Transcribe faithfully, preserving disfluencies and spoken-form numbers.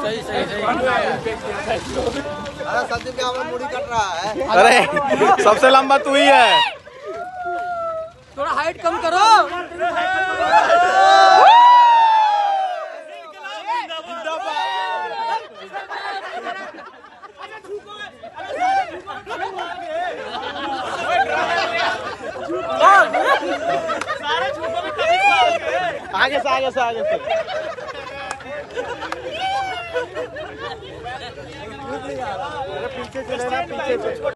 सही सही सही। अरे संदीप यहाँ पर मुड़ी कट रहा है। अरे सबसे लंबा तू ही है। थोड़ा हाइट कम करो। आगे से आगे से आगे से पीछे चले ना पीछे से।